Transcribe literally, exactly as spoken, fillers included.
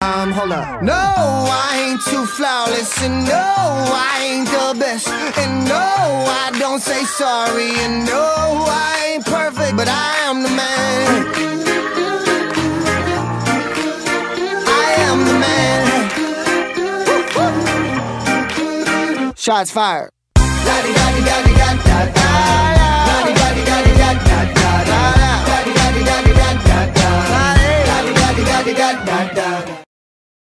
Um, hold up. No, I ain't too flawless, and no, I ain't the best, and no, I don't say sorry, and no, I ain't perfect, but I am the man. I am the man. Shots fired. La di da di da di da da da.